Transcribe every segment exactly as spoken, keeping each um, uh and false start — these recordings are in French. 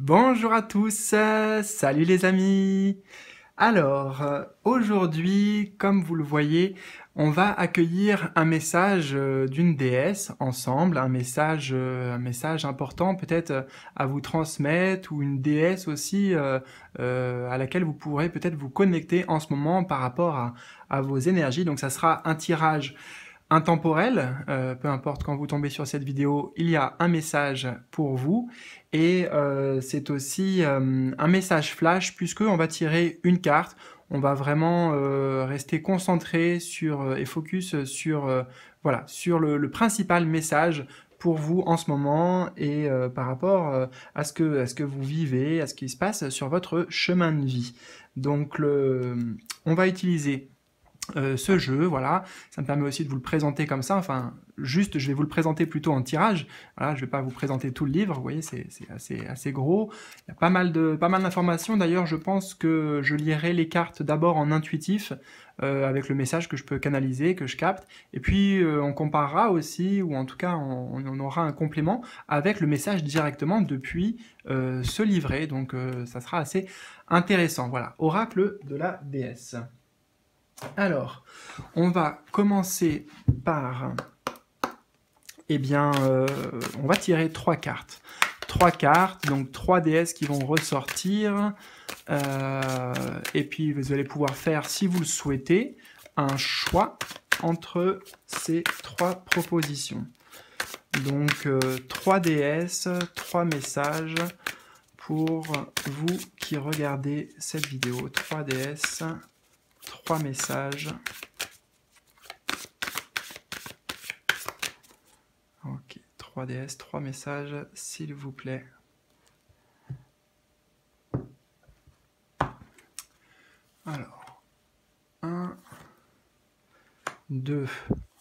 Bonjour à tous, euh, salut les amis. Alors, euh, aujourd'hui, comme vous le voyez, on va accueillir un message euh, d'une déesse ensemble, un message, euh, un message important peut-être euh, à vous transmettre, ou une déesse aussi euh, euh, à laquelle vous pourrez peut-être vous connecter en ce moment par rapport à, à vos énergies. Donc ça sera un tirage intemporel, euh, peu importe quand vous tombez sur cette vidéo, il y a un message pour vous, et euh, c'est aussi euh, un message flash, puisque on va tirer une carte, on va vraiment euh, rester concentré sur euh, et focus sur euh, voilà sur le, le principal message pour vous en ce moment, et euh, par rapport euh, à ce que à ce que vous vivez, à ce qui se passe sur votre chemin de vie. Donc le, on va utiliser Euh, ce jeu, voilà, ça me permet aussi de vous le présenter comme ça, enfin, juste, je vais vous le présenter plutôt en tirage, voilà, je vais pas vous présenter tout le livre, vous voyez, c'est assez, assez gros, il y a pas mal de, pas mal d'informations, d'ailleurs, je pense que je lirai les cartes d'abord en intuitif, euh, avec le message que je peux canaliser, que je capte, et puis euh, on comparera aussi, ou en tout cas, on, on aura un complément avec le message directement depuis euh, ce livret, donc euh, ça sera assez intéressant, voilà, oracle de la déesse. Alors, on va commencer par, eh bien, euh, on va tirer trois cartes. Trois cartes, donc trois déesses qui vont ressortir. Euh, et puis, vous allez pouvoir faire, si vous le souhaitez, un choix entre ces trois propositions. Donc, euh, trois déesses, trois messages pour vous qui regardez cette vidéo. Trois déesses, trois messages. Ok, trois déesses, trois messages, s'il vous plaît. Alors, un, deux,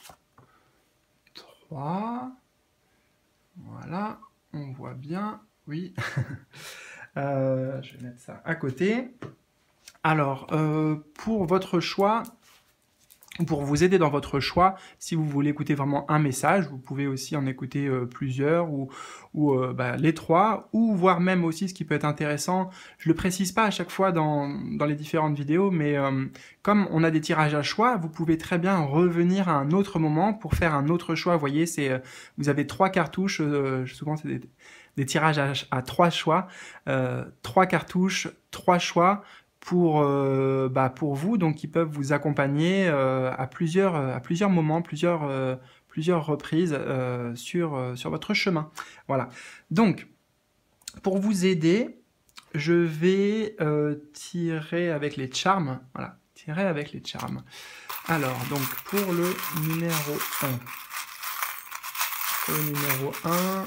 trois. Voilà, on voit bien, oui. euh, je vais mettre ça à côté. Alors, euh, pour votre choix, pour vous aider dans votre choix, si vous voulez écouter vraiment un message, vous pouvez aussi en écouter euh, plusieurs, ou, ou euh, bah, les trois, ou voire même aussi, ce qui peut être intéressant, je le précise pas à chaque fois dans, dans les différentes vidéos, mais euh, comme on a des tirages à choix, vous pouvez très bien revenir à un autre moment pour faire un autre choix. Vous voyez, c'est, euh, vous avez trois cartouches, euh, souvent c'est des, des tirages à, à trois choix, euh, trois cartouches, trois choix, pour, euh, bah, pour vous, donc qui peuvent vous accompagner euh, à, plusieurs, à plusieurs moments, plusieurs, euh, plusieurs reprises euh, sur, euh, sur votre chemin. Voilà. Donc, pour vous aider, je vais euh, tirer avec les charmes. Voilà, tirer avec les charmes. Alors, donc, pour le numéro un. Pour le numéro un,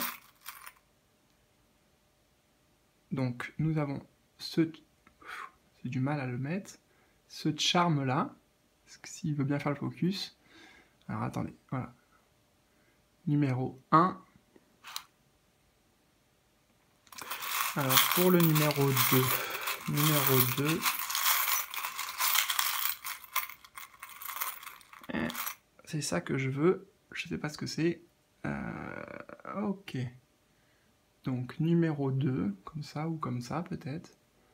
donc, nous avons ce... du mal à le mettre, ce charme-là, s'il veut bien faire le focus. Alors attendez, voilà. Numéro un. Alors pour le numéro deux, numéro deux, c'est ça que je veux, je sais pas ce que c'est. Euh, ok. Donc numéro deux, comme ça ou comme ça peut-être.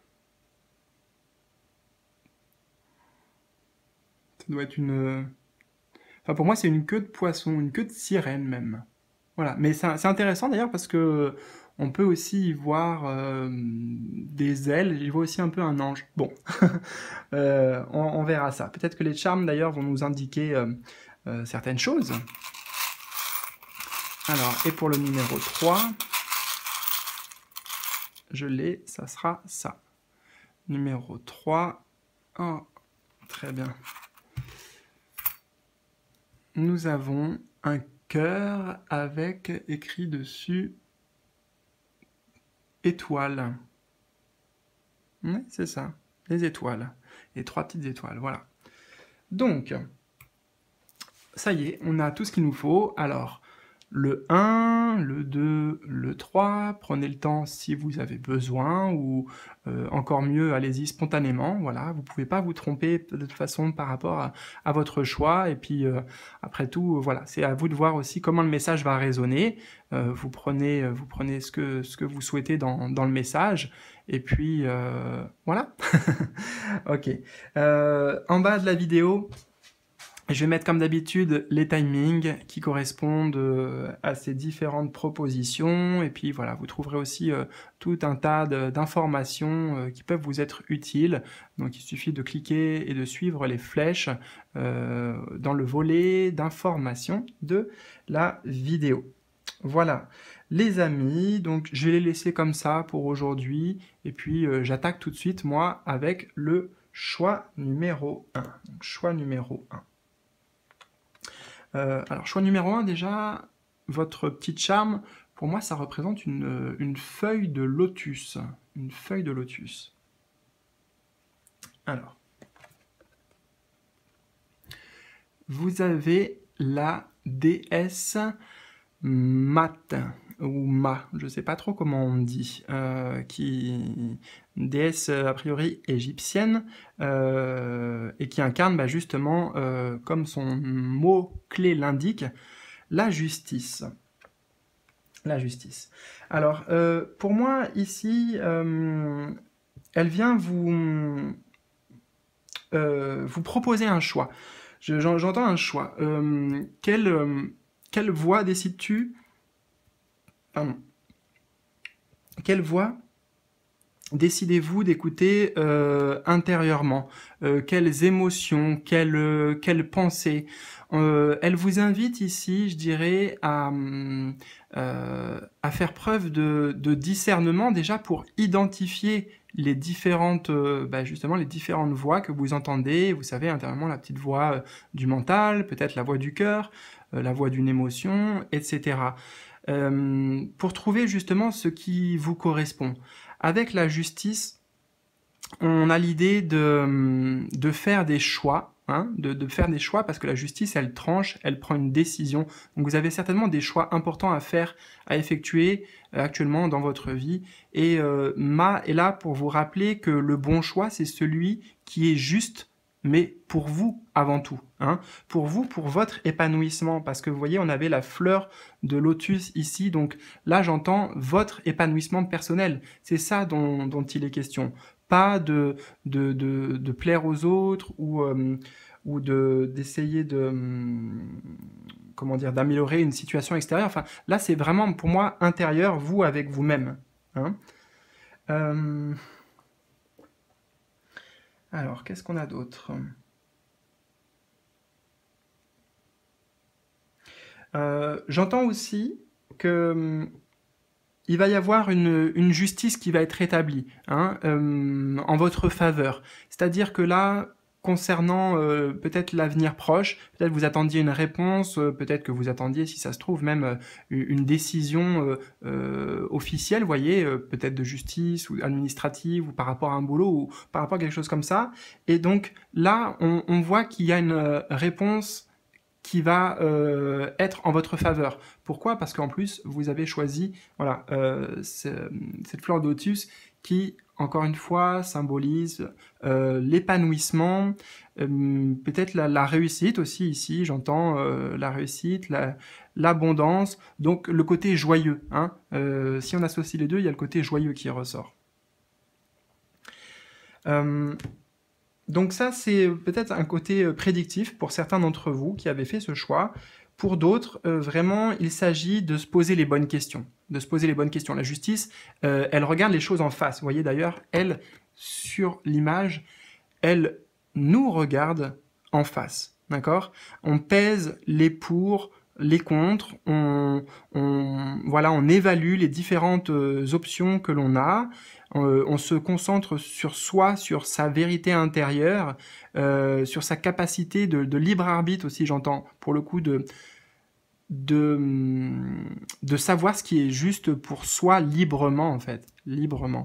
Ça doit être une... Enfin pour moi c'est une queue de poisson, une queue de sirène même. Voilà, mais c'est intéressant d'ailleurs parce que on peut aussi y voir euh, des ailes, j'y vois aussi un peu un ange. Bon, euh, on, on verra ça. Peut-être que les charmes d'ailleurs vont nous indiquer euh, euh, certaines choses. Alors, et pour le numéro trois, je l'ai, ça sera ça. Numéro trois, oh, très bien. Nous avons un cœur avec écrit dessus étoiles. Oui, c'est ça, les étoiles. Les trois petites étoiles, voilà. Donc, ça y est, on a tout ce qu'il nous faut. Alors, le un, le deux, le trois, prenez le temps si vous avez besoin, ou euh, encore mieux, allez-y spontanément, voilà, vous pouvez pas vous tromper de toute façon par rapport à, à votre choix, et puis euh, après tout, euh, voilà, c'est à vous de voir aussi comment le message va résonner, euh, vous prenez, vous prenez ce que, ce que vous souhaitez dans, dans le message, et puis euh, voilà. Ok. Euh, en bas de la vidéo, je vais mettre comme d'habitude les timings qui correspondent euh, à ces différentes propositions. Et puis voilà, vous trouverez aussi euh, tout un tas d'informations euh, qui peuvent vous être utiles. Donc il suffit de cliquer et de suivre les flèches euh, dans le volet d'informations de la vidéo. Voilà, les amis, donc je vais les laisser comme ça pour aujourd'hui. Et puis euh, j'attaque tout de suite, moi, avec le choix numéro un. Donc, choix numéro un. Euh, alors, choix numéro un, déjà, votre petit charme, pour moi, ça représente une, une feuille de lotus. Une feuille de lotus. Alors, vous avez la déesse Mat, ou Ma, je ne sais pas trop comment on dit, euh, qui une déesse a priori égyptienne, euh, et qui incarne bah, justement, euh, comme son mot-clé l'indique, la justice. La justice. Alors, euh, pour moi, ici, euh, elle vient vous, euh, vous proposer un choix. J'entends un choix. Euh, quelle, euh, quelle voie décides-tu Pardon. Quelle voix décidez-vous d'écouter euh, intérieurement? euh, Quelles émotions, quelles, euh, quelles pensées euh, Elle vous invite ici, je dirais, à, euh, à faire preuve de, de discernement déjà pour identifier les différentes, euh, bah justement, les différentes voix que vous entendez. Vous savez, intérieurement, la petite voix euh, du mental, peut-être la voix du cœur, euh, la voix d'une émotion, et cetera. Euh, pour trouver justement ce qui vous correspond. Avec la justice, on a l'idée de, de faire des choix, hein, de, de faire des choix parce que la justice, elle tranche, elle prend une décision. Donc vous avez certainement des choix importants à faire, à effectuer euh, actuellement dans votre vie. Et euh, Ma est là pour vous rappeler que le bon choix, c'est celui qui est juste, mais pour vous avant tout, hein, pour vous, pour votre épanouissement, parce que vous voyez, on avait la fleur de lotus ici, donc là j'entends votre épanouissement personnel, c'est ça dont, dont il est question, pas de, de, de, de plaire aux autres ou, euh, ou de, d'essayer de, hum, comment dire, d'améliorer une situation extérieure, enfin là c'est vraiment pour moi intérieur, vous avec vous-même. Hein. Euh... Alors, qu'est-ce qu'on a d'autre ? Euh, J'entends aussi que hum, il va y avoir une, une justice qui va être établie hein, euh, en votre faveur. C'est-à-dire que là, concernant euh, peut-être l'avenir proche, peut-être vous attendiez une réponse, euh, peut-être que vous attendiez, si ça se trouve, même euh, une décision euh, euh, officielle, vous voyez, euh, peut-être de justice ou administrative ou par rapport à un boulot ou par rapport à quelque chose comme ça. Et donc là, on, on voit qu'il y a une euh, réponse qui va euh, être en votre faveur. Pourquoi? Parce qu'en plus, vous avez choisi voilà, euh, cette fleur de lotus qui, encore une fois, symbolise euh, l'épanouissement, euh, peut-être la, la réussite aussi ici, j'entends euh, la réussite, l'abondance, la, donc le côté joyeux. Hein. Euh, si on associe les deux, il y a le côté joyeux qui ressort. Euh, Donc ça, c'est peut-être un côté prédictif pour certains d'entre vous qui avaient fait ce choix. Pour d'autres, euh, vraiment, il s'agit de se poser les bonnes questions. De se poser les bonnes questions. La justice, euh, elle regarde les choses en face. Vous voyez d'ailleurs, elle, sur l'image, elle nous regarde en face. D'accord ? On pèse les pour, les contre, on, on, voilà, on évalue les différentes options que l'on a, on, on se concentre sur soi, sur sa vérité intérieure, euh, sur sa capacité de, de libre arbitre aussi, j'entends, pour le coup, de, de, de savoir ce qui est juste pour soi librement, en fait, librement.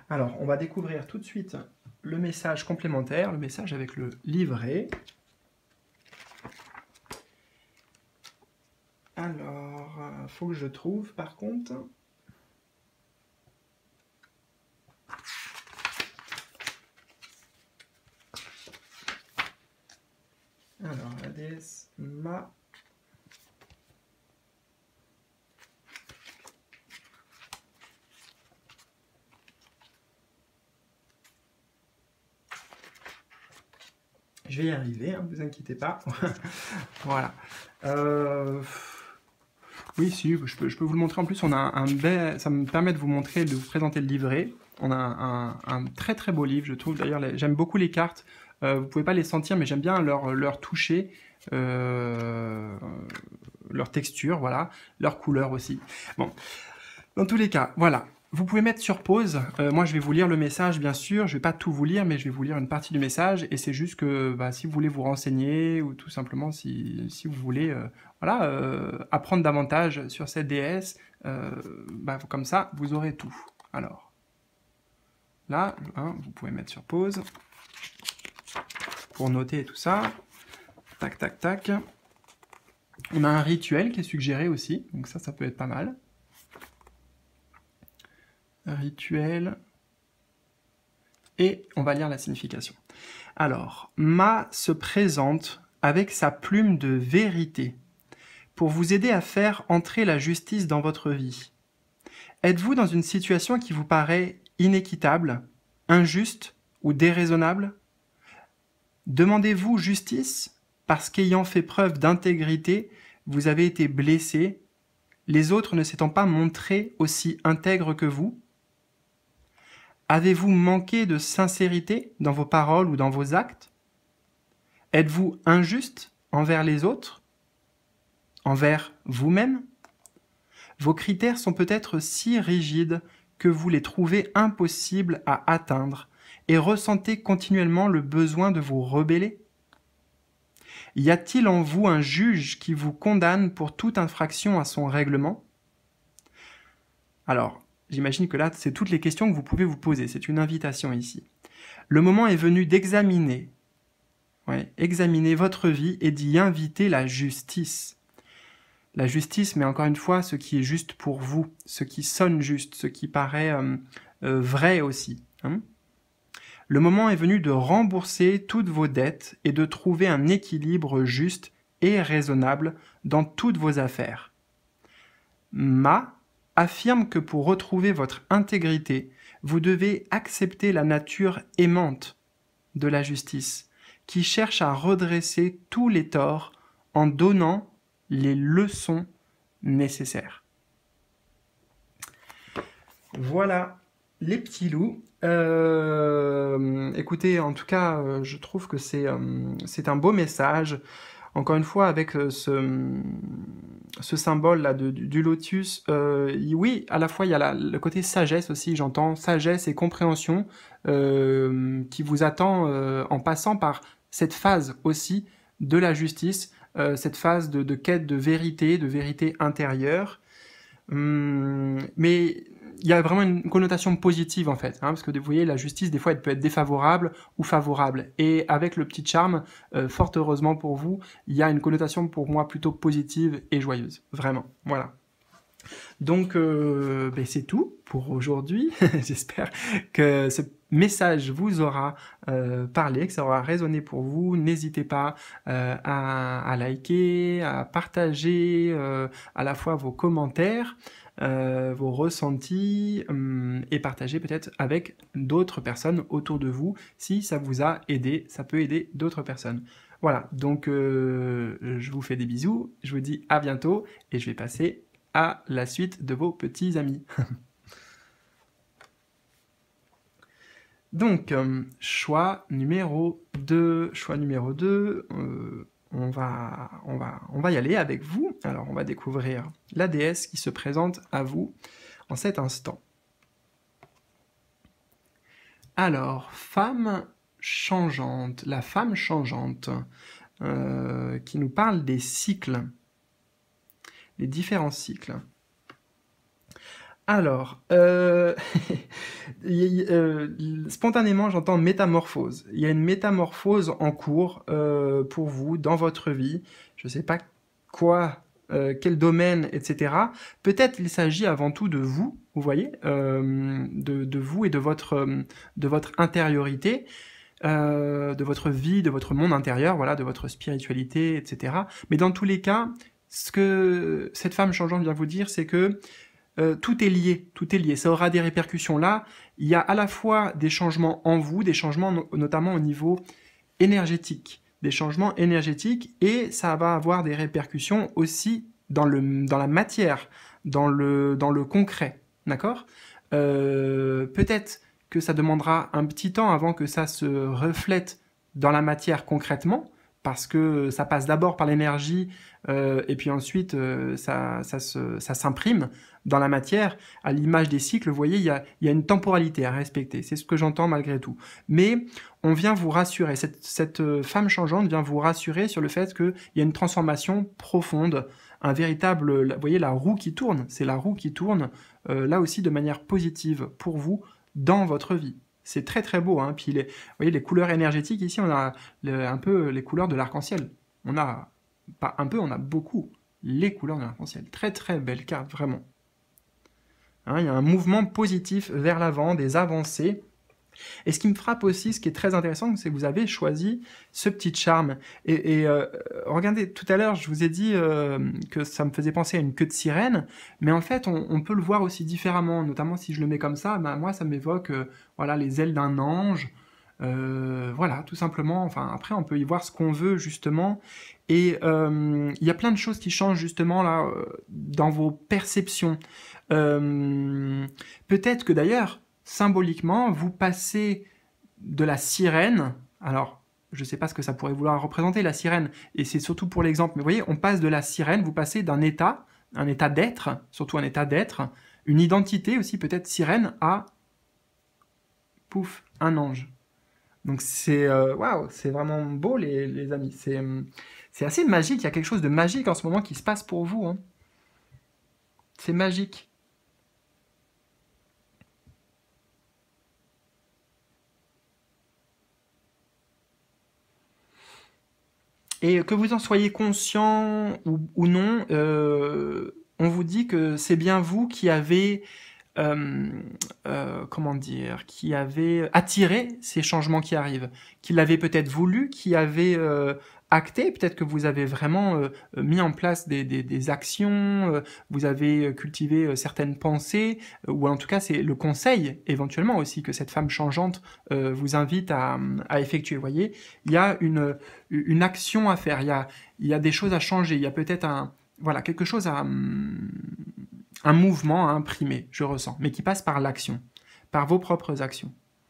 Alors, on va découvrir tout de suite le message complémentaire, le message avec le livret. Alors, il faut que je trouve par contre. Alors, la déesse Ma. Je vais y arriver, ne hein, vous inquiétez pas. Voilà. Euh... Oui, si, je peux, je peux vous le montrer. En plus, on a un bel... ça me permet de vous montrer, de vous présenter le livret. On a un, un très très beau livre, je trouve. D'ailleurs, j'aime beaucoup les cartes. Euh, vous pouvez pas les sentir, mais j'aime bien leur, leur toucher, euh, leur texture, voilà, leur couleur aussi. Bon, dans tous les cas, voilà. Vous pouvez mettre sur pause. Euh, moi, je vais vous lire le message, bien sûr. Je vais pas tout vous lire, mais je vais vous lire une partie du message. Et c'est juste que bah, si vous voulez vous renseigner ou tout simplement si, si vous voulez euh, voilà, euh, apprendre davantage sur cette déesse, euh, bah, comme ça, vous aurez tout. Alors, là, hein, vous pouvez mettre sur pause pour noter tout ça. Tac, tac, tac. On a un rituel qui est suggéré aussi. Donc ça, ça peut être pas mal. Rituel, et on va lire la signification. Alors, Ma se présente avec sa plume de vérité pour vous aider à faire entrer la justice dans votre vie. Êtes-vous dans une situation qui vous paraît inéquitable, injuste ou déraisonnable? Demandez-vous justice parce qu'ayant fait preuve d'intégrité, vous avez été blessé, les autres ne s'étant pas montrés aussi intègres que vous? Avez-vous manqué de sincérité dans vos paroles ou dans vos actes? Êtes-vous injuste envers les autres? Envers vous-même? Vos critères sont peut-être si rigides que vous les trouvez impossibles à atteindre et ressentez continuellement le besoin de vous rebeller? Y a-t-il en vous un juge qui vous condamne pour toute infraction à son règlement? Alors, j'imagine que là, c'est toutes les questions que vous pouvez vous poser. C'est une invitation ici. Le moment est venu d'examiner, ouais, examiner votre vie et d'y inviter la justice. La justice, mais encore une fois, ce qui est juste pour vous, ce qui sonne juste, ce qui paraît euh, euh, vrai aussi. Hein. Le moment est venu de rembourser toutes vos dettes et de trouver un équilibre juste et raisonnable dans toutes vos affaires. Ma affirme que pour retrouver votre intégrité, vous devez accepter la nature aimante de la justice, qui cherche à redresser tous les torts en donnant les leçons nécessaires. Voilà les petits loups. Euh, écoutez, en tout cas, euh, je trouve que c'est euh, c'est un beau message. Encore une fois, avec euh, ce, ce symbole-là du, du lotus, euh, oui, à la fois, il y a la, le côté sagesse aussi, j'entends, sagesse et compréhension euh, qui vous attend euh, en passant par cette phase aussi de la justice, euh, cette phase de, de quête de vérité, de vérité intérieure. Hum, mais il y a vraiment une connotation positive en fait, hein, parce que vous voyez, la justice, des fois, elle peut être défavorable ou favorable. Et avec le petit charme, euh, fort heureusement pour vous, il y a une connotation pour moi plutôt positive et joyeuse. Vraiment, voilà. Donc, euh, ben c'est tout pour aujourd'hui. J'espère que ce message vous aura euh, parlé, que ça aura résonné pour vous. N'hésitez pas euh, à, à liker, à partager euh, à la fois vos commentaires, euh, vos ressentis hum, et partager peut-être avec d'autres personnes autour de vous si ça vous a aidé, ça peut aider d'autres personnes. Voilà, donc euh, je vous fais des bisous, je vous dis à bientôt et je vais passer à la suite de vos petits amis. Donc, euh, choix numéro deux. Choix numéro deux, euh, on, va, on, va, on va y aller avec vous. Alors, on va découvrir la déesse qui se présente à vous en cet instant. Alors, femme changeante, la femme changeante, euh, qui nous parle des cycles. Les différents cycles. Alors, euh, il y- euh, spontanément, j'entends métamorphose. Il y a une métamorphose en cours euh, pour vous dans votre vie. Je ne sais pas quoi, euh, quel domaine, et cetera. Peut-être il s'agit avant tout de vous, vous voyez, euh, de, de vous et de votre, euh, de votre intériorité, euh, de votre vie, de votre monde intérieur, voilà, de votre spiritualité, et cetera. Mais dans tous les cas, ce que cette femme changeante vient vous dire, c'est que euh, tout est lié, tout est lié. Ça aura des répercussions là. Il y a à la fois des changements en vous, des changements no- notamment au niveau énergétique, des changements énergétiques, et ça va avoir des répercussions aussi dans, le, dans la matière, dans le, dans le concret, d'accord. Euh, Peut-être que ça demandera un petit temps avant que ça se reflète dans la matière concrètement, parce que ça passe d'abord par l'énergie, euh, et puis ensuite euh, ça, ça, se, ça s'imprime dans la matière. À l'image des cycles, vous voyez, il y a, il y a une temporalité à respecter. C'est ce que j'entends malgré tout. Mais on vient vous rassurer, cette, cette femme changeante vient vous rassurer sur le fait qu'il y a une transformation profonde, un véritable, vous voyez, la roue qui tourne, c'est la roue qui tourne, euh, là aussi de manière positive pour vous dans votre vie. C'est très très beau, hein. Puis les, vous voyez, les couleurs énergétiques ici, on a le- un peu les couleurs de l'arc-en-ciel. On a, pas un peu, on a beaucoup les couleurs de l'arc-en-ciel. Très très belle carte, vraiment. Hein, il y a un mouvement positif vers l'avant, des avancées. Et ce qui me frappe aussi, ce qui est très intéressant, c'est que vous avez choisi ce petit charme. Et, et euh, regardez, tout à l'heure, je vous ai dit euh, que ça me faisait penser à une queue de sirène, mais en fait, on, on peut le voir aussi différemment. Notamment si je le mets comme ça, bah, moi, ça m'évoque euh, voilà, les ailes d'un ange. Euh, voilà, tout simplement. Enfin, après, on peut y voir ce qu'on veut justement. Et euh, il y a plein de choses qui changent justement là euh, dans vos perceptions. Euh, Peut-être que d'ailleurs, symboliquement, vous passez de la sirène. Alors, je ne sais pas ce que ça pourrait vouloir représenter, la sirène, et c'est surtout pour l'exemple, mais vous voyez, on passe de la sirène, vous passez d'un état, un état d'être, surtout un état d'être, une identité aussi peut-être sirène, à, pouf, un ange. Donc c'est euh, waouh, c'est vraiment beau les, les amis. C'est hum, c'est assez magique. Il y a quelque chose de magique en ce moment qui se passe pour vous, hein. C'est magique. Et que vous en soyez conscient ou, ou non, euh, on vous dit que c'est bien vous qui avez, euh, euh, comment dire, qui avez attiré ces changements qui arrivent, qui l'avez peut-être voulu, qui avez euh, acté, peut-être que vous avez vraiment euh, mis en place des, des, des actions, euh, vous avez cultivé euh, certaines pensées, euh, ou en tout cas c'est le conseil éventuellement aussi que cette femme changeante euh, vous invite à, à effectuer. Vous voyez, il y a une, une action à faire, il y a, il y a des choses à changer, il y a peut-être un, voilà, quelque chose à, hum, un mouvement à imprimer, je ressens, mais qui passe par l'action, par vos propres actions.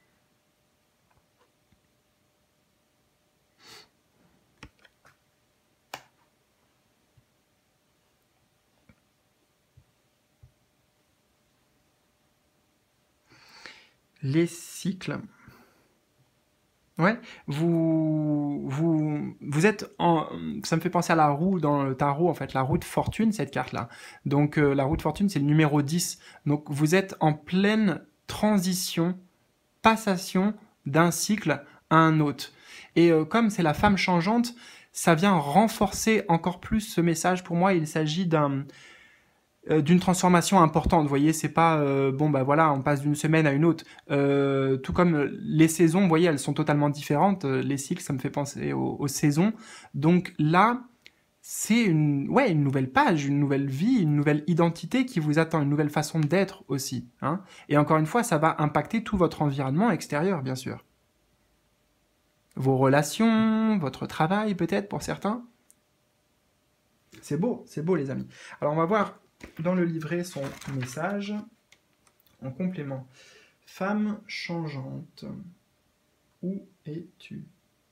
Les cycles. Ouais, vous, vous, vous êtes en, ça me fait penser à la roue dans le tarot, en fait, la roue de fortune, cette carte-là. Donc, euh, la roue de fortune, c'est le numéro dix. Donc, vous êtes en pleine transition, passation d'un cycle à un autre. Et euh, comme c'est la femme changeante, ça vient renforcer encore plus ce message. Pour moi, il s'agit d'un, euh, d'une transformation importante. Vous voyez, c'est pas euh, bon bah voilà, on passe d'une semaine à une autre. Euh, tout comme les saisons, vous voyez, elles sont totalement différentes. Euh, Les cycles, ça me fait penser aux, aux saisons. Donc là, c'est une ouais une nouvelle page, une nouvelle vie, une nouvelle identité qui vous attend, une nouvelle façon d'être aussi. Hein. Et encore une fois, ça va impacter tout votre environnement extérieur, bien sûr. Vos relations, votre travail peut-être pour certains. C'est beau, c'est beau les amis. Alors on va voir dans le livret son message en complément. Femme changeante, où es-tu?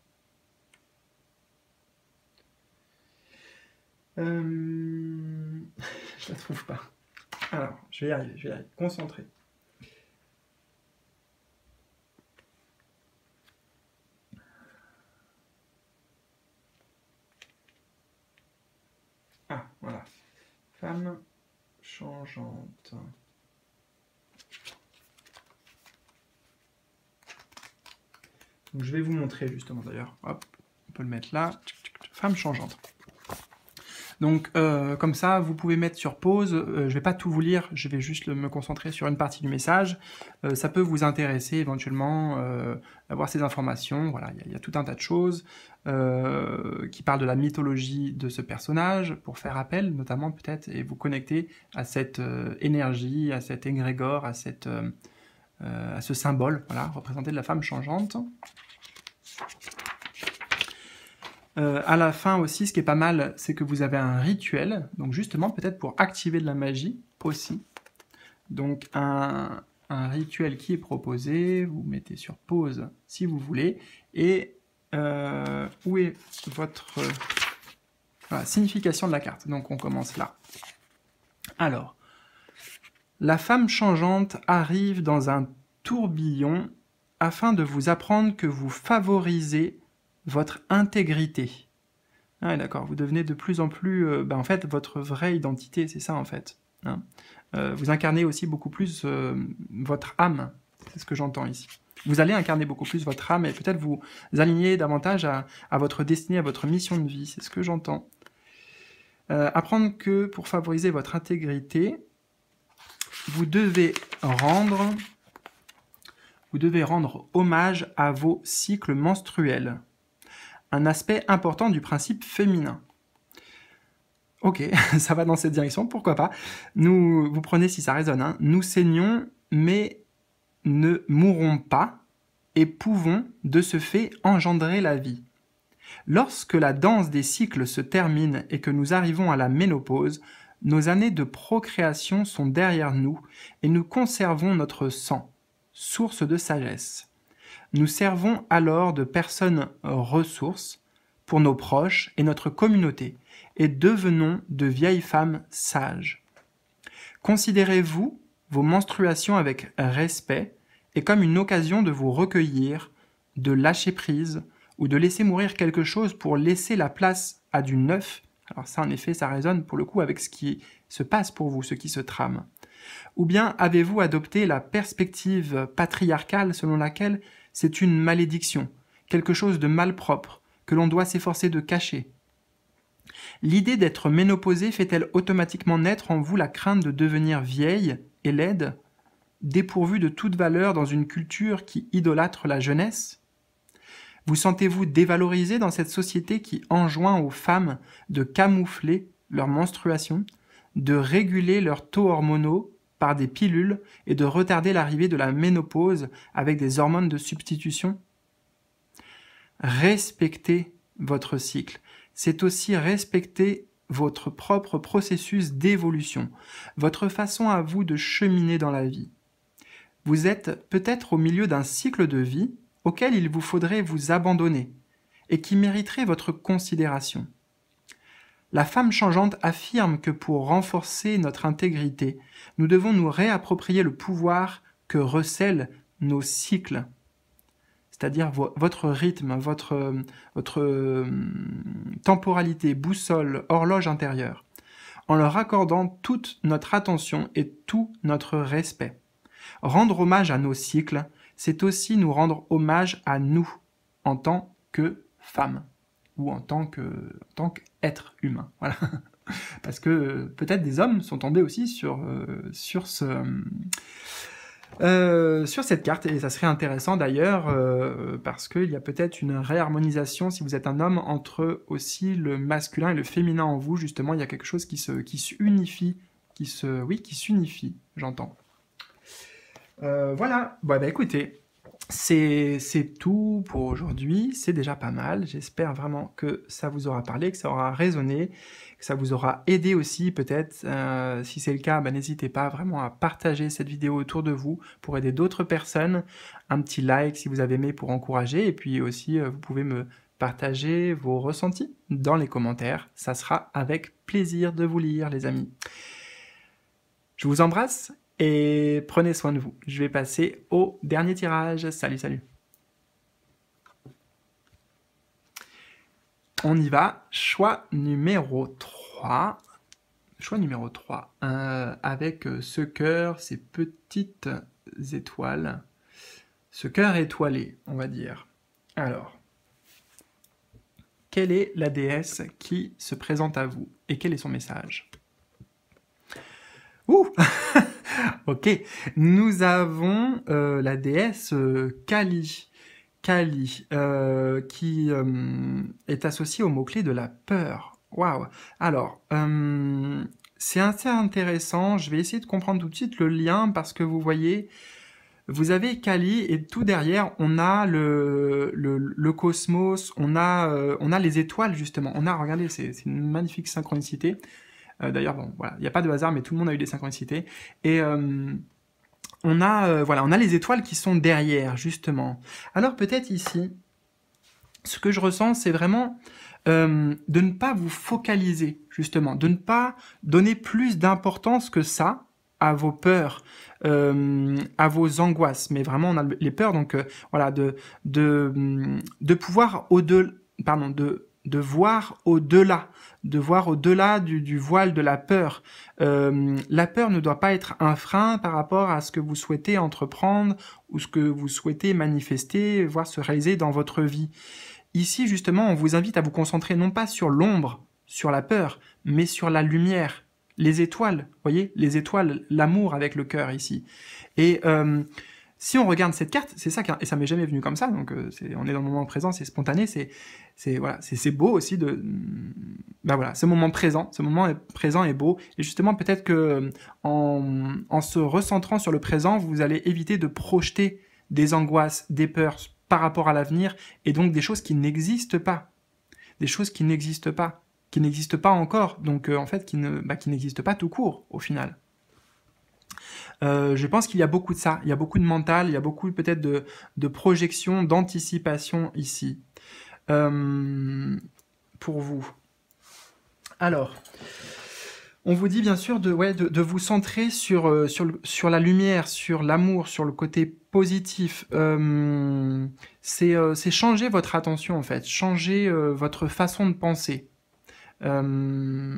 euh... Je la trouve pas. Alors, je vais y arriver, je vais y arriver. Concentré. Ah, voilà. Femme changeante. Donc, je vais vous montrer justement d'ailleurs. Hop, on peut le mettre là. Femme changeante. Donc, euh, comme ça, vous pouvez mettre sur pause. Euh, je ne vais pas tout vous lire, je vais juste me concentrer sur une partie du message. Euh, ça peut vous intéresser éventuellement euh, d'avoir ces informations. Voilà, il y, y a tout un tas de choses euh, qui parlent de la mythologie de ce personnage, pour faire appel notamment peut-être, et vous connecter à cette euh, énergie, à cet égrégore, à, cette, euh, euh, à ce symbole, voilà, représenté de la femme changeante. Euh, à la fin aussi, ce qui est pas mal, c'est que vous avez un rituel, donc justement peut-être pour activer de la magie aussi. Donc un, un rituel qui est proposé, vous mettez sur pause si vous voulez, et euh, où est votre euh, voilà, signification de la carte. Donc on commence là. Alors, la femme changeante arrive dans un tourbillon afin de vous apprendre que vous favorisez votre intégrité. Ah, d'accord, vous devenez de plus en plus, euh, ben, en fait, votre vraie identité, c'est ça en fait. Hein. Euh, vous incarnez aussi beaucoup plus euh, votre âme, c'est ce que j'entends ici. Vous allez incarner beaucoup plus votre âme et peut-être vous aligner davantage à, à votre destinée, à votre mission de vie, c'est ce que j'entends. Euh, apprendre que pour favoriser votre intégrité, vous devez rendre, vous devez rendre hommage à vos cycles menstruels. Un aspect important du principe féminin. Ok, ça va dans cette direction, pourquoi pas. Nous, vous prenez si ça résonne, hein. Nous saignons, mais ne mourrons pas, et pouvons, de ce fait, engendrer la vie. Lorsque la danse des cycles se termine et que nous arrivons à la ménopause, nos années de procréation sont derrière nous, et nous conservons notre sang, source de sagesse. Nous servons alors de personnes ressources pour nos proches et notre communauté, et devenons de vieilles femmes sages. Considérez-vous vos menstruations avec respect et comme une occasion de vous recueillir, de lâcher prise ou de laisser mourir quelque chose pour laisser la place à du neuf. Alors ça, en effet, ça résonne pour le coup avec ce qui se passe pour vous, ce qui se trame. Ou bien avez-vous adopté la perspective patriarcale selon laquelle c'est une malédiction, quelque chose de malpropre, que l'on doit s'efforcer de cacher? L'idée d'être ménopausée fait-elle automatiquement naître en vous la crainte de devenir vieille et laide, dépourvue de toute valeur dans une culture qui idolâtre la jeunesse? Vous sentez-vous dévalorisé dans cette société qui enjoint aux femmes de camoufler leur menstruation, de réguler leurs taux hormonaux par des pilules et de retarder l'arrivée de la ménopause avec des hormones de substitution? Respectez votre cycle. C'est aussi respecter votre propre processus d'évolution, votre façon à vous de cheminer dans la vie. Vous êtes peut-être au milieu d'un cycle de vie auquel il vous faudrait vous abandonner et qui mériterait votre considération. La femme changeante affirme que pour renforcer notre intégrité, nous devons nous réapproprier le pouvoir que recèlent nos cycles, c'est-à-dire vo- votre rythme, votre, votre euh, temporalité, boussole, horloge intérieure, en leur accordant toute notre attention et tout notre respect. Rendre hommage à nos cycles, c'est aussi nous rendre hommage à nous, en tant que femmes, ou en tant que, en tant qu'être humain. Voilà. Parce que euh, peut-être des hommes sont tombés aussi sur, euh, sur, ce, euh, sur cette carte, et ça serait intéressant d'ailleurs, euh, parce qu'il y a peut-être une réharmonisation, si vous êtes un homme, entre aussi le masculin et le féminin en vous. Justement, il y a quelque chose qui se, qui s'unifie, qui se, oui, qui s'unifie, j'entends. Euh, voilà, bon, bah, écoutez, c'est c'est tout pour aujourd'hui, c'est déjà pas mal, j'espère vraiment que ça vous aura parlé, que ça aura résonné, que ça vous aura aidé aussi peut-être, euh, si c'est le cas, bah, n'hésitez pas vraiment à partager cette vidéo autour de vous pour aider d'autres personnes, un petit like si vous avez aimé pour encourager, et puis aussi euh, vous pouvez me partager vos ressentis dans les commentaires, ça sera avec plaisir de vous lire les amis. Je vous embrasse et prenez soin de vous. Je vais passer au dernier tirage. Salut, salut. On y va. Choix numéro trois. Choix numéro trois. Euh, avec ce cœur, ces petites étoiles. Ce cœur étoilé, on va dire. Alors, quelle est la déesse qui se présente à vous et quel est son message? Ouh Ok, nous avons euh, la déesse euh, Kali, Kali euh, qui euh, est associée au mot-clé de la peur. Waouh. Alors, euh, c'est assez intéressant, je vais essayer de comprendre tout de suite le lien parce que vous voyez, vous avez Kali et tout derrière, on a le, le, le cosmos, on a, euh, on a les étoiles justement. On a, regardez, c'est une magnifique synchronicité. Euh, D'ailleurs, bon, voilà, il n'y a pas de hasard, mais tout le monde a eu des synchronicités. Et euh, on a, euh, voilà, on a les étoiles qui sont derrière, justement. Alors peut-être ici, ce que je ressens, c'est vraiment euh, de ne pas vous focaliser, justement, de ne pas donner plus d'importance que ça à vos peurs, euh, à vos angoisses. Mais vraiment, on a les peurs, donc euh, voilà, de, de, de pouvoir au-delà, pardon, de, de voir au-delà, de voir au-delà du, du voile de la peur. Euh, la peur ne doit pas être un frein par rapport à ce que vous souhaitez entreprendre ou ce que vous souhaitez manifester, voire se réaliser dans votre vie. Ici, justement, on vous invite à vous concentrer non pas sur l'ombre, sur la peur, mais sur la lumière, les étoiles, voyez, les étoiles, l'amour avec le cœur ici. Et euh, si on regarde cette carte, c'est ça, et ça m'est jamais venu comme ça, donc euh, est, on est dans le moment présent, c'est spontané, c'est c'est voilà, c'est beau aussi de, ben voilà, ce moment présent, ce moment est présent est beau, et justement peut-être que en, en se recentrant sur le présent, vous allez éviter de projeter des angoisses, des peurs par rapport à l'avenir, et donc des choses qui n'existent pas, des choses qui n'existent pas, qui n'existent pas encore, donc euh, en fait qui ne, bah, qui n'existent pas tout court au final. Euh, je pense qu'il y a beaucoup de ça, il y a beaucoup de mental, il y a beaucoup peut-être de, de projection, d'anticipation ici. Euh, pour vous. Alors, on vous dit bien sûr de, ouais, de, de vous centrer sur, euh, sur, le, sur la lumière, sur l'amour, sur le côté positif. Euh, c'est euh, changer votre attention en fait, changer euh, votre façon de penser. Euh,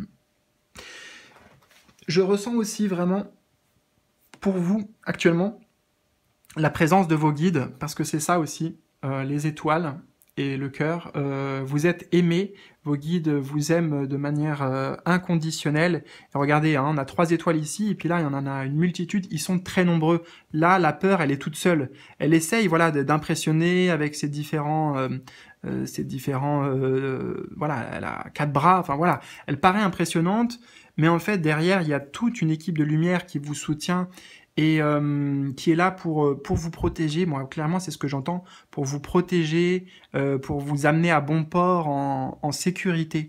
je ressens aussi vraiment pour vous actuellement la présence de vos guides, parce que c'est ça aussi, euh, les étoiles et le cœur. Euh, vous êtes aimés, vos guides vous aiment de manière euh, inconditionnelle. Et regardez, hein, on a trois étoiles ici, et puis là, il y en a une multitude, ils sont très nombreux. Là, la peur, elle est toute seule. Elle essaye, voilà, d'impressionner avec ses différents... Euh, euh, ses différents... Euh, voilà, elle a quatre bras, enfin voilà. Elle paraît impressionnante, mais en fait, derrière, il y a toute une équipe de lumière qui vous soutient et euh, qui est là pour, pour vous protéger. Moi, clairement, c'est ce que j'entends, pour vous protéger, euh, pour vous amener à bon port en, en sécurité.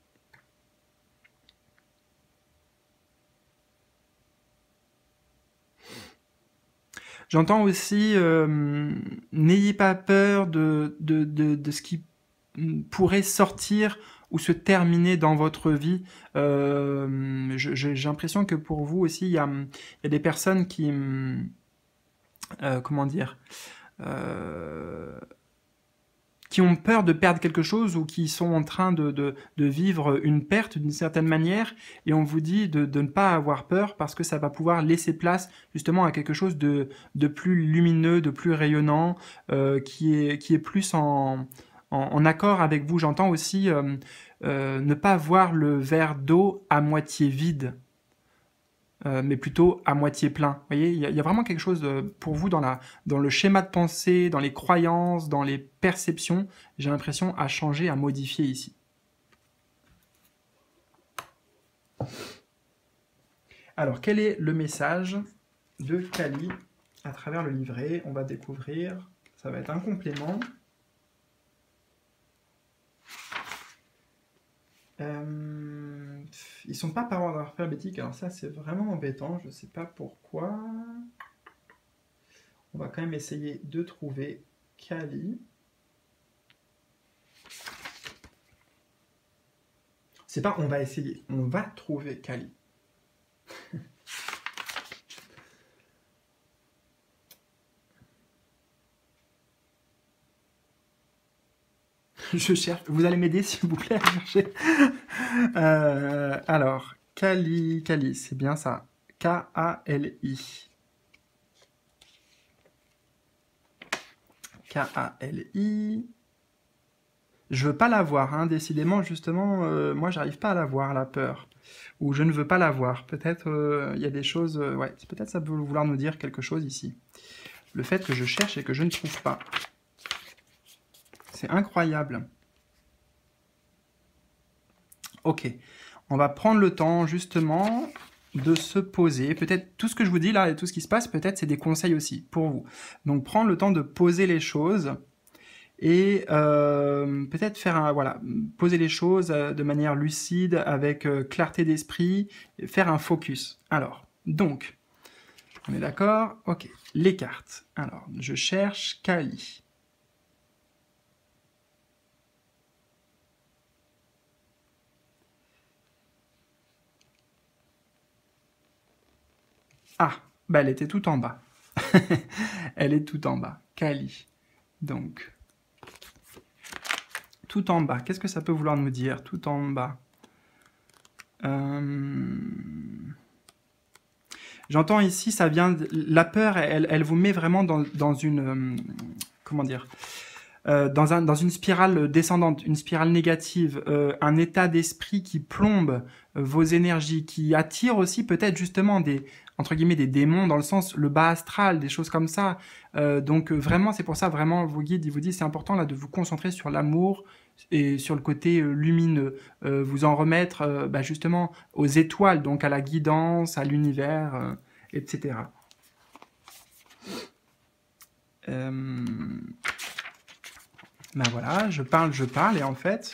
J'entends aussi, euh, n'ayez pas peur de, de, de, de ce qui pourrait sortir ou se terminer dans votre vie. Euh, J'ai l'impression que pour vous aussi, il y a, il y a des personnes qui... Euh, comment dire euh, qui ont peur de perdre quelque chose ou qui sont en train de, de, de vivre une perte d'une certaine manière, et on vous dit de, de ne pas avoir peur parce que ça va pouvoir laisser place justement à quelque chose de, de plus lumineux, de plus rayonnant, euh, qui, est, qui est plus en, en, en accord avec vous. J'entends aussi euh, euh, ne pas voir le verre d'eau à moitié vide. Euh, mais plutôt à moitié plein. Vous voyez, il y, y a vraiment quelque chose de, pour vous dans, la, dans le schéma de pensée, dans les croyances, dans les perceptions, j'ai l'impression à changer, à modifier ici. Alors, quel est le message de Kali à travers le livret? On va découvrir, ça va être un complément. Euh, ils sont pas par ordre alphabétique, alors ça c'est vraiment embêtant, je sais pas pourquoi. On va quand même essayer de trouver Kali. C'est pas on va essayer, on va trouver Kali. Je cherche. Vous allez m'aider, s'il vous plaît, à chercher. euh, alors, Kali, Kali, c'est bien ça. K A L I. K A L I. Je veux pas la voir, hein. Décidément, justement, euh, moi, j'arrive pas à la voir, la peur. Ou je ne veux pas la voir. Peut-être il euh, y a des choses... Euh, ouais, peut-être ça peut vouloir nous dire quelque chose ici. Le fait que je cherche et que je ne trouve pas. C'est incroyable. Ok. On va prendre le temps, justement, de se poser. Peut-être tout ce que je vous dis là et tout ce qui se passe, peut-être c'est des conseils aussi pour vous. Donc, prendre le temps de poser les choses et euh, peut-être faire un... Voilà, poser les choses de manière lucide, avec euh, clarté d'esprit, faire un focus. Alors, donc, on est d'accord? Ok. Les cartes. Alors, je cherche Kali. Ah, bah elle était tout en bas. Elle est tout en bas. Kali. Donc, tout en bas. Qu'est-ce que ça peut vouloir nous dire? Tout en bas. Euh... J'entends ici, ça vient... De... La peur, elle, elle vous met vraiment dans, dans une... Euh, comment dire euh, dans, un, dans une spirale descendante, une spirale négative, euh, un état d'esprit qui plombe euh, vos énergies, qui attire aussi peut-être justement des, entre guillemets, des démons, dans le sens le bas astral, des choses comme ça. Euh, donc euh, vraiment, c'est pour ça, vraiment, vos guides, ils vous disent, c'est important là de vous concentrer sur l'amour et sur le côté euh, lumineux, euh, vous en remettre euh, bah, justement aux étoiles, donc à la guidance, à l'univers, euh, et cetera. Euh... Ben voilà, je parle, je parle, et en fait...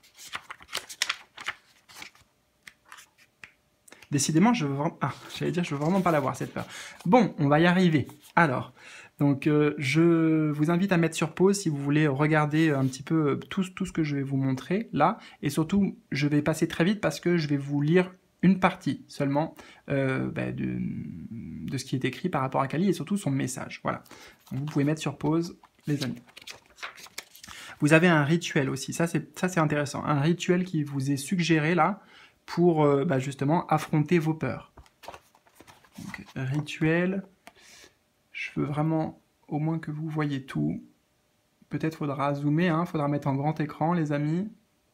Décidément, je veux vraiment... Ah, j'allais dire, je veux vraiment pas l'avoir, cette peur. Bon, on va y arriver. Alors, donc, euh, je vous invite à mettre sur pause si vous voulez regarder un petit peu tout, tout ce que je vais vous montrer, là. Et surtout, je vais passer très vite parce que je vais vous lire une partie seulement euh, ben de, de ce qui est écrit par rapport à Kali et surtout son message. Voilà. Donc, vous pouvez mettre sur pause, les amis. Vous avez un rituel aussi, ça c'est intéressant, un rituel qui vous est suggéré là pour euh, bah, justement affronter vos peurs. Donc, rituel, je veux vraiment au moins que vous voyez tout. Peut-être faudra zoomer, hein, faudra mettre en grand écran les amis.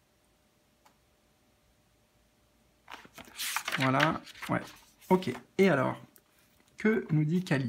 Voilà, ouais, ok. Et alors, que nous dit Kali ?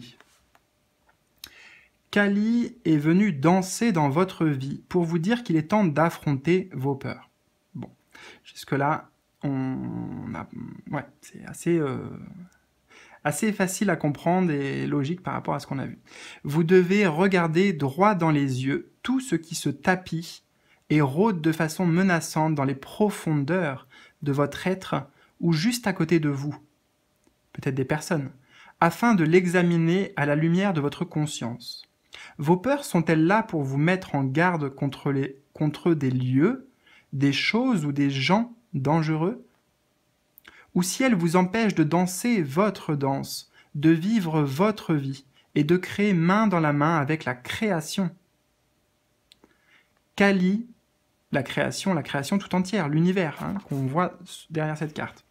Kali est venu danser dans votre vie pour vous dire qu'il est temps d'affronter vos peurs. Bon, jusque-là, on a... ouais, c'est assez, euh, assez facile à comprendre et logique par rapport à ce qu'on a vu. Vous devez regarder droit dans les yeux tout ce qui se tapit et rôde de façon menaçante dans les profondeurs de votre être ou juste à côté de vous, peut-être des personnes, afin de l'examiner à la lumière de votre conscience. Vos peurs sont-elles là pour vous mettre en garde contre, les, contre des lieux, des choses ou des gens dangereux? Ou si elles vous empêchent de danser votre danse, de vivre votre vie et de créer main dans la main avec la création? Kali, la création, la création tout entière, l'univers, hein, qu'on voit derrière cette carte.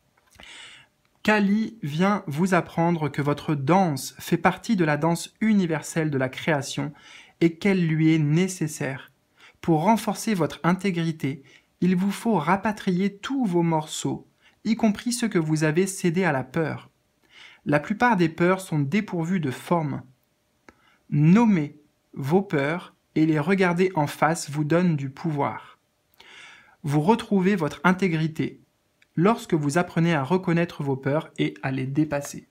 Kali vient vous apprendre que votre danse fait partie de la danse universelle de la création et qu'elle lui est nécessaire. Pour renforcer votre intégrité, il vous faut rapatrier tous vos morceaux, y compris ceux que vous avez cédés à la peur. La plupart des peurs sont dépourvues de forme. Nommer vos peurs et les regarder en face vous donne du pouvoir. Vous retrouvez votre intégrité lorsque vous apprenez à reconnaître vos peurs et à les dépasser.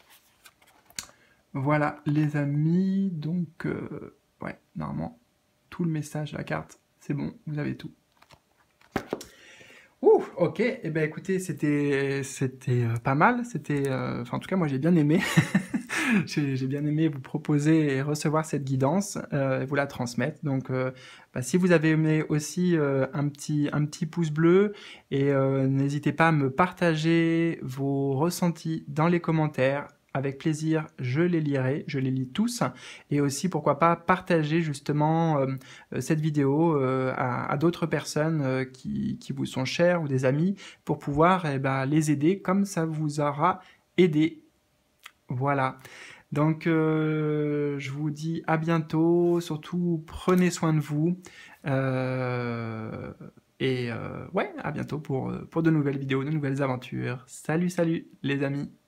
Voilà les amis, donc euh, ouais, normalement, tout le message de la carte, c'est bon, vous avez tout. Ouh, ok, et eh ben écoutez, c'était c'était euh, pas mal, c'était, euh, enfin en tout cas moi j'ai bien aimé, j'ai bien aimé vous proposer et recevoir cette guidance, euh, et vous la transmettre. Donc euh, bah, si vous avez aimé aussi euh, un petit un petit pouce bleu et euh, n'hésitez pas à me partager vos ressentis dans les commentaires. Avec plaisir, je les lirai, je les lis tous. Et aussi, pourquoi pas, partager justement euh, cette vidéo euh, à, à d'autres personnes euh, qui, qui vous sont chères ou des amis pour pouvoir eh ben, les aider comme ça vous aura aidé. Voilà. Donc, euh, je vous dis à bientôt. Surtout, prenez soin de vous. Euh, et euh, ouais, à bientôt pour, pour de nouvelles vidéos, de nouvelles aventures. Salut, salut les amis.